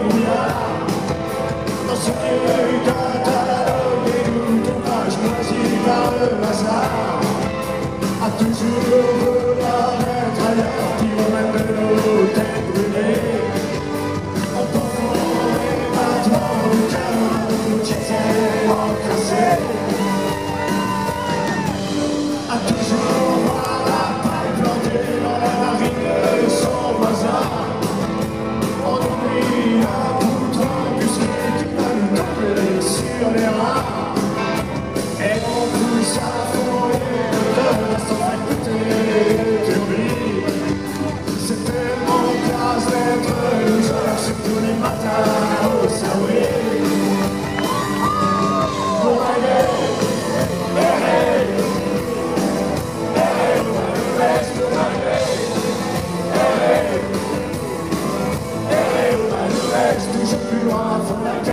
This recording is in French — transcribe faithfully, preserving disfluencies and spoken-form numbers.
il y a dans ce catalogue et tout page choisi par le hasard a toujours vouloir être ailleurs, puis même de nos têtes brûlées. On confond les battements du cœur, nous tiennent encrassés. A toujours voir la paille plantée dans la narine de son voisin. On oublie un poutre embusqué qui va nous tomber sur les reins. Et on pousse à fond les cœurs sans faire goûter du bruit. C'est tellement classe d'être loser, surtout les matins au Saoui. Pour aller errer, errer loin de l'Est, pour aller errer, errer loin de l'Est, toujours plus loin, fond la